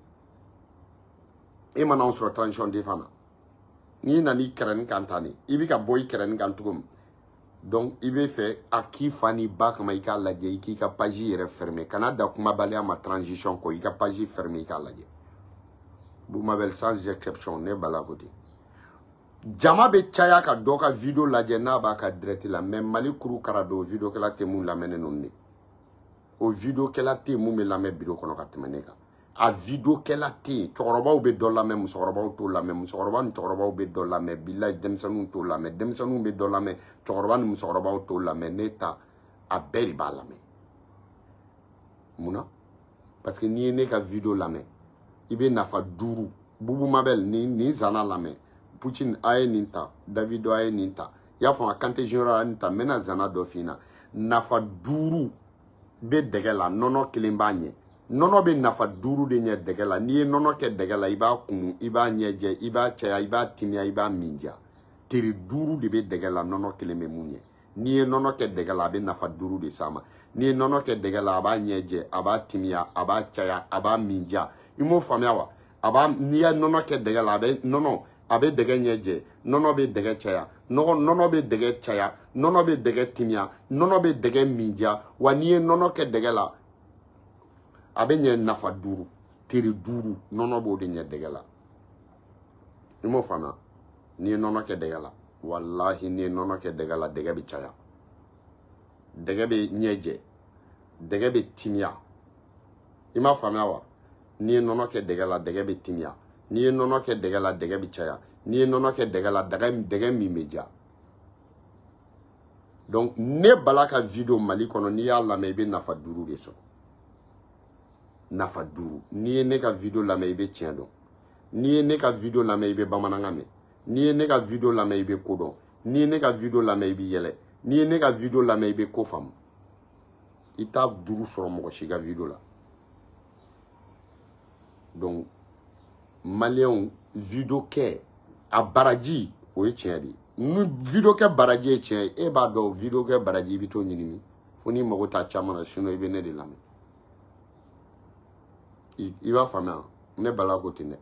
e mana sur transition de fana ni nani keren kantani i bi ka boy keren kantugum Donc, il veut faire à qui Fanny Bak Maïka Ladje, qui a pas géré fermé. Canada, kuma balé ma transition, quoi, il a pas géré fermé, il a Ladje. Vous m'avez sans exception, ne balagodi. Jama be chaya ka doka video Ladje na ba ka drete la, même Mali Kuru Karado, video que la témoin la mène non. Au vidéo que la témoin me la met bureau qu'on a temeneka. A vidéo que la té, Choroba ou be dola même, Soroba ou to la même, Soroba ou Choroba ou be dola même, Bila Demsanou to la même, Demsanou be dola même, Choroba ou Soroba ou to la même, Neta a beri ba la même. Mouna? Parce que ni ne ka vidéo la même. Ibe nafa duru. Boubou Mabel ni ni zana la même. Poutine aye ninta, Davido aye ninta. Ya fon a kante général ninta, mena zana dofina. Nafa duru be degela, nono kilimbagne. Nono be nafa duru de nye degela. Ni nono ke degela, iba kumu, iba nyeje, iba chaya, iba timia, iba minja. Tiri duru de be degela, nono kilime munye. Ni nono ke degela, be nafa duru de sama. Ni nono ke degela, aba nyeje, aba timia, aba chaya, aba minja. Imo famyawa. Aba niya nono ke degela, abe, nono, abe dege nyeje, nono be dege chaya. Nono, nono be dege chaya, nono be dege timia, nono be dege minja. Wa niye nono ke degela, abe nye nafa duru, tiri duru, nono bo de nye degela. Imo fana, ni nono ke degela. Wallahi ni nono ke degela, dege bi chaya. Dege bi nyeje, dege bi timia. Ima fana wa, ni nono ke degela, dege bi timia. Ni nono ke degela, dege bi chaya. Ni nono ke degela, dege, dege mi meja. Donc, ne balaka video mali kono, ni ya lame ibe nafa duru de so. Nafa duru. Ni ne ka video lame ibe tiendo. Ni ne ka video lame ibe bamanangame. Ni ne ka video lame ibe kodon. Ni ne ka video lame ibe yele. Ni ne ka video lame ibe kofam. Ita duru soro moko shiga video la. Donc, malien video ke a baraji o ye tiende. Nous vidéo ke baraji e tien e ba do vidéo ke baraji bito nyinimi. Foni moko ta chamana sino ibe ne de lame. Il va faire ne bala côté ne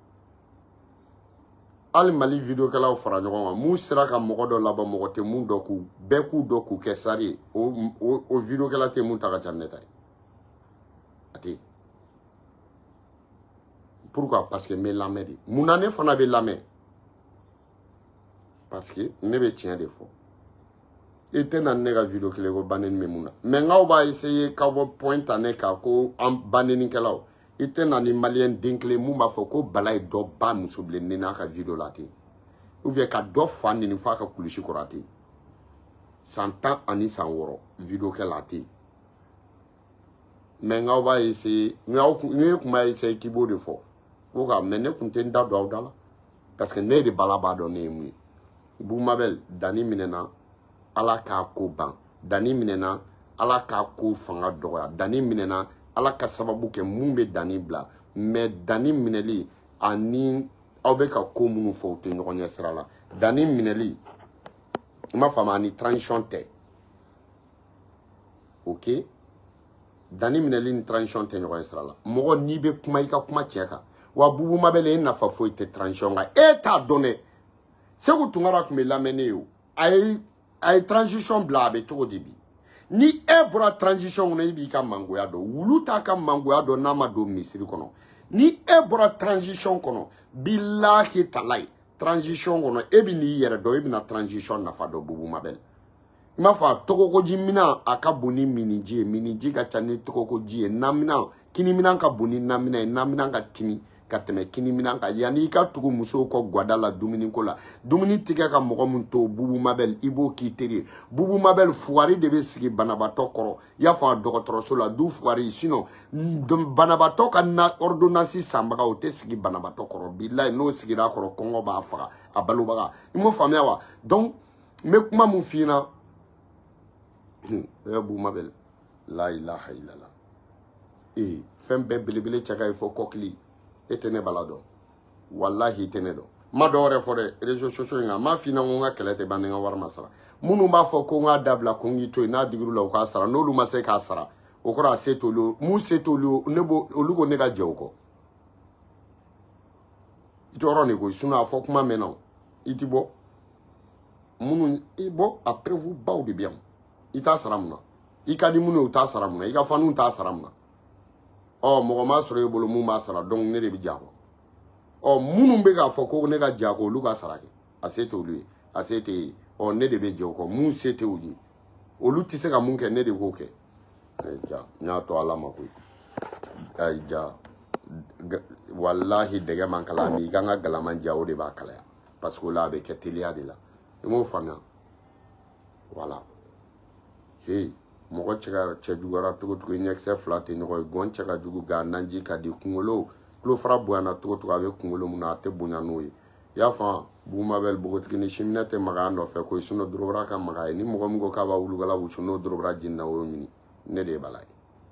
al mali video kala o fara ɲɔgɔn mu sera ka mɔgɔ dɔ laba mɔgɔ te mun dɔ ku bɛɛ ku dɔ ku kɛ sari o o, o video kala te mun ta ka ca ne ta ye ate pourquoi parce que me lamɛ de munna ne fana bɛ lamɛ parce que ne bɛ tiɲɛ de fɔ e tɛ na ne ka video kelen ko baneni bɛ mun na mais n'aw b'a essayer ka bɔ point ta ne kan ko an banenikɛlaw ite na ni malien dinkle mun b'a fɔ ko bala ye dɔ ba muso bilen ni n'a ka video la ten ou bien ka dɔ fa nini f'a ka kulusi kɔrɔ ten san tan ani san wɔɔrɔ video kɛ la ten mais n'aw b'a essayer n'aw ne kun b'a essayer k'i b'o de fɔ ko ka mais ne kun tɛ n da don aw da la parce que ne de bala b'a dɔn ne ye mun ye Boumabel dani minɛna ala k'a ko ban dani minɛna ala k'a ko fanga dɔgɔya dani minɛna ala ka sababu kɛ mun bɛ dani bila mais dani minɛli ani aw bɛ ka ko minnu fɔ u tɛ ɲɔgɔn ɲɛ sira la dani minɛli i m'a faamu ani transition tɛ ok dani minɛli ni transition tɛ ɲɔgɔn ɲɛ sira la mɔgɔ n'i bɛ kuma i ka kuma tiɲɛ kan wa Boubou e nafa foyi tɛ transition kan e t'a dɔn dɛ Sekou Tounkara tun bɛ lamɛn ne ye o a ye a ye transition bila a bɛ cogo di bi ni e bɔra transition kɔnɔ i b'i ka mangoya dɔn wulu t'a ka mangoya dɔn n'a ma don misiri kɔnɔ ni e bɔra transition kɔnɔ bilahi talayi transition kɔnɔ e bɛ n'i yɛrɛ dɔn e bɛna transition nafa dɔn Boubou Mabel i m'a fɔ a tɔgɔkoji minan a ka bon ni miniji ye miniji ka ca ni tɔgɔkoji ye naminɛn kini minan ka bon ni naminɛn ye naminɛn ka timi ka tɛmɛ kini minan kan yanni i ka tugu musow kɔ gwada la dumuni ko la dumuni tigɛ ka mɔgɔ min to Boubou Mabel i b'o k'i teri ye Boubou Mabel fugari de bɛ sigi banabaatɔ kɔrɔ i y'a fɔ a dɔgɔtɔrɔso la du fugari sinon banabaatɔ ka na ordonnance sanbaga o tɛ sigi banabaatɔ kɔrɔ bilayi n'o sigira a kɔrɔ kɔngɔ b'a faga a balobaga i m'o faamuya wa donc n bɛ kuma mun f'i ɲɛna e Boubou Mabel la ilaha illallah e fɛn bɛɛ belebele cɛ ka ye fɔ kɔkili e tɛ ne bala dɔn wallahi i tɛ ne dɔn ma dɔ wɛrɛ fɔ dɛ réseaux sociaux in kan m'a f'i ɲɛna ko n ka kɛlɛ tɛ ban ni n ka wari ma sara minnu b'a fɔ ko n k'a dabila ko n k'i to yen n'a digir'u la u k'a sara n'olu ma se k'a sara o kɔrɔ a se t'olu mun se t'olu ne b'o olu ko ne ka jɛ o kɔ i tɛ yɔrɔ de koyi sinon a fɔ kuma mɛnna o i ti bɔ munu bon après vous baw de bien ita saramna ikadi munu ta saramna ika fanu ta saramna oh mo ma soro bolo mu ma sara donc ne de bi jago oh munu be ga foko ne ga jago lu ga sarake asete olu asete on ne de be jago mu sete olu olu ti se ga mun ke ne de ko ke ja nya to ala ma ko ay ja wallahi dege man kala mi ganga galaman jawo de ba kala parce que là avec telia de là et mo famia voilà hey mo ko chega chejugara to to ni exe flat ni ko gon chega jugu ga nanji ka di kungolo klo fra buana to to avec kungolo muna te bunya noyi ya fa bu mabel bu ko ni shimnete maga no fe ko suno drobra ka maga ni mo ko mo ka ba wulu gala wu suno drobra jinna wo ni ne de balay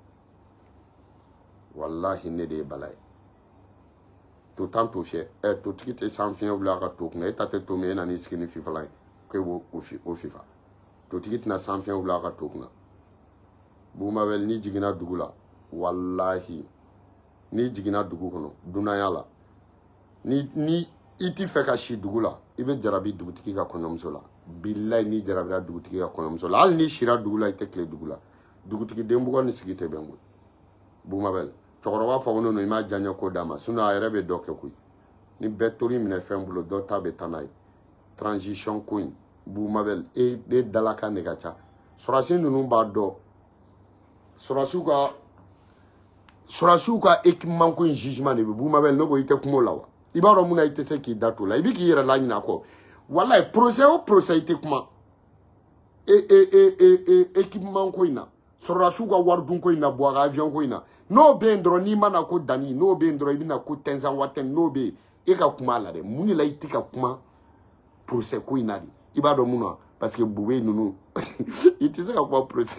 wallahi ne de balay tout temps tout fier et tout qui te sans fin vouloir ka to ne ta te to me na ni skini fifa lay ko wo o fifa tout qui na sans fin vouloir ka to na bu mabel ni jigina dugula wallahi ni jigina dugu kono dunaya la ni ni iti fe ka shi dugula ibe jarabi dugutiki ka konomso la billahi ni jarabi dugutiki ka konomso la al ni shira dugula ite kle dugula dugutiki dembugo ni sigite bengu bu mabel chokorowa fa wono no ima janya ko dama suna ayrebe doke kuy ni betori mine fembulo do tabe tanay transition queen bu mabel e de dalaka negacha sorasi nunu ba do sorasuka sorasuka ekimman ko jugement de bu mabel no go ite kumo lawa ibaro muna ite se ki datu la ibiki yera la nyina ko wallahi procès o procès ite kuma e e e e e ekimman ko ina sorasuka wardun ko ina bo avion ko ina no be ndro ni mana ko dani no be ndro ibina ko tenza waten no be e ka kuma la de muni la ite ka kuma procès ko ina di ibado muna parce que boué nunu ite se ka kuma procès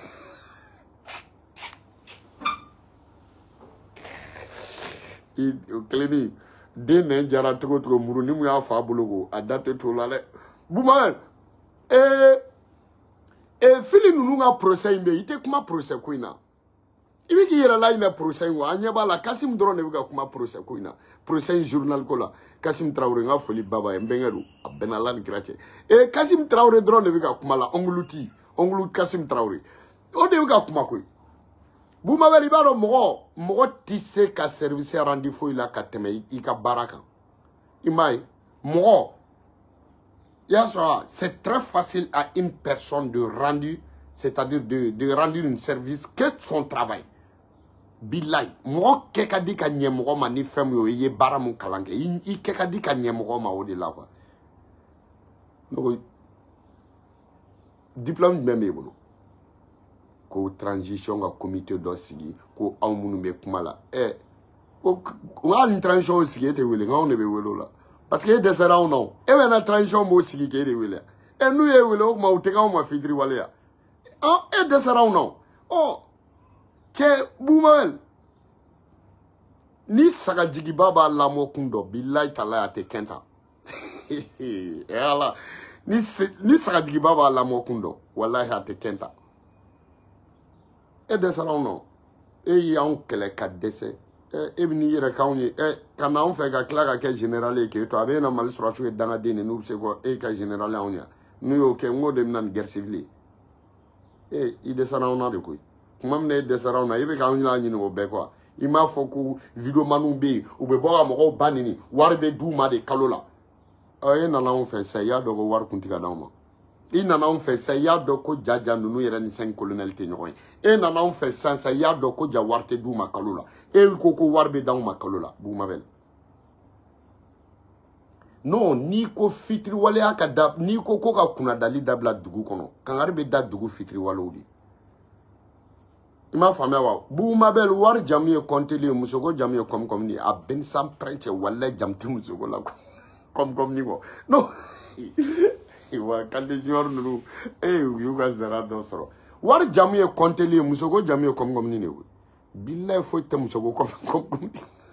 i kleni de ne jara togo togo muru ni mu ya fa bologo adate to la le buma e e fili nunu nga procès imbe ite kuma procès ko ina ibi ki yera la ina procès wa anya bala Kasim drone biga kuma procès ko ina procès journal ko la Kasim Traoré nga foli baba mbengeru abenala ni grache e Kasim Traoré drone biga kuma la ongluti onglut Kasim Traoré o de biga kuma ko bu ma bari baro mo mo tisse ka service rendu fo ila ka teme i ka baraka imay mo ya ça c'est très facile à une personne de rendu c'est-à-dire de de rendre un service que son travail billahi mo ke ka di ka nyemo ma ni fem yo ye baramu kalange i ke ka di ka nyemo ma o de la quoi no diplôme même ebolo ko transition ga comité do sigi ko amunu me kumala eh ko wa ni transition sigi te wele nga on be welo la parce que de sera ou non e na transition mo sigi ke de wele e nu ye wele o ma o te ka o ma fitri wale ya ah e de sera ou non oh che bumel ni saga jigi baba la mo kundo billahi tala te kenta e ala ni ni saga jigi baba la mo kundo wallahi ate kenta e de sera ou non e ya on kele ka dese e bi ni yere ka on e kana on fe ga kla ga ke general e ke to abe na mal sura chu e danga de ne nu se ko e ka general on ya nu yo ke ngode nan guerre civile e i de sera ou non de ko kuma mne de sera ou non e be ka on la ni no be ko i ma fo ko video manu be o be bo ga mo ko banini war be du ma de kalola e na na on fe se ya do go war kuntiga da ma i nana on fait ça ya do ko jaja nunu yera ni cinq colonel te nyoy e nana on fait ça ça ya do ko ja warte du makalola e ko ko warbe dan makalola bu mabel non ni ko fitri wale aka da ni ko ko ka kuna dali dabla dugu kono kan arbe da dugu fitri walo di ima famia wa bu mabel war jamie konteli musoko jamie kom kom ni a ben sam prenche wala jamti musoko la kom kom ni go no wa kande jor nulu eh yu ga zara do soro war jamu e konteli musoko jamu e kom kom ni ne billahi fo te musoko ko kom kom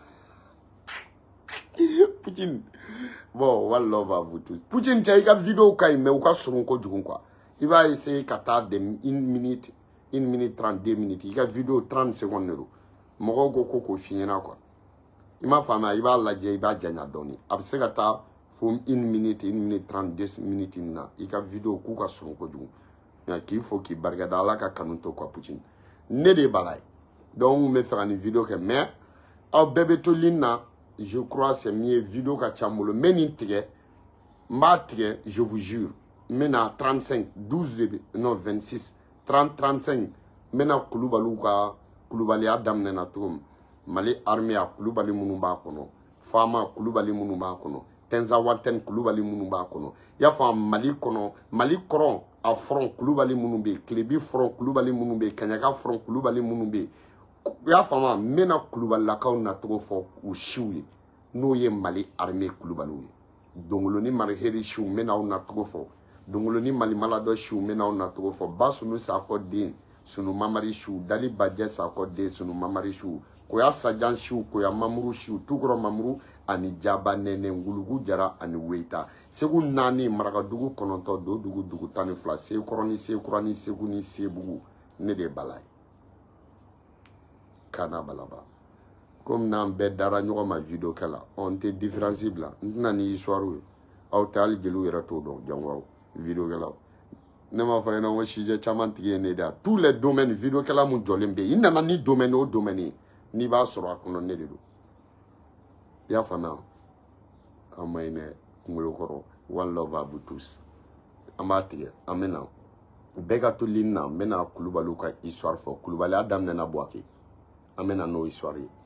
Poutine bon wallah va vous tous Poutine tay ga vidéo kay me ka surun ko jugun quoi il va essayer kata de une minute une minute trente-deux minutes il ga vidéo trente secondes nero mo go ko ko finyena quoi il m'a fama il va la je il va janya doni abse kata fo une minute une minute trente deux minutes na i ka vidéo k'u ka surun kojugu nka k'i fo k'i barikada ala ka kanu to quoi Poutine ne de bala ye donc n bɛ fɛ ka nin vidéo kɛ mais aw bɛɛ bɛ to ligne na je crois c'est mieux vidéo ka ca n bolo n bɛ nin tigɛ n b'a tigɛ je vous jure n bɛ na trente-cinq douze de bɛ non vingt-six trente trente-cinq n bɛ na Kulubaliw ka Kulubaliya daminɛna cogo min Mali armée a Kulubali minnu b'a kɔnɔ Fama Kulubali minnu b'a kɔnɔ Tenza Wantène Kulubali minnu b'a kɔnɔ i y'a fɔ Mali kɔnɔ Mali kɔrɔn a front Kulubali minnu bɛ yen Kilebi front Kulubali minnu bɛ yen Kaɲaka front Kulubali minnu bɛ yen i y'a faamu n bɛna Kulubalilakaw nacogo fɔ u siw ye n'o ye Mali armée Kulubaliw ye Dongoloni Mariheri siw n bɛna aw nacogo fɔ Dongoloni Mali Maladɔ siw n bɛna aw nacogo fɔ Basunu Sakɔ den Sunu Mamari siw Dali Bajɛ Sakɔ den Sunu Mamari siw Koya Sajan siw Koya Mamuru siw Tukɔrɔ Mamuru ani Jaba Nɛnɛ Ngulugu Jara ani Weyita Segu naani Marakadugu kɔnɔntɔn do dugu dugu tan ni fila Sekɔrɔ ni Sekura ni Segu ni Sebugu ne de bala ye Kana balaba comme n'an bɛɛ dara ɲɔgɔn ma vidéo kɛ la on tɛ différence bila n tɛna ni histoire ye aw tɛ hali jeliw yɛrɛ t'o dɔn jango vidéo kɛlaw ne m'a fɔ ɲɛna ko sujet caman tigi ye ne da tous les domaines vidéo kɛla mun jɔlen bɛ yen i nana ni domaine o domaine ye n'i b'a sɔrɔ a kɔnɔ ne de don i y'a faamuya an ma ɲinɛ kunkolo kɔrɔ one love à vous tous an b'a tigɛ an bɛ na bɛɛ ka to ligne na n bɛ na Kulubaliw ka histoire fɔ Kulubaliya daminɛna Buwake an bɛ na n'o histoire ye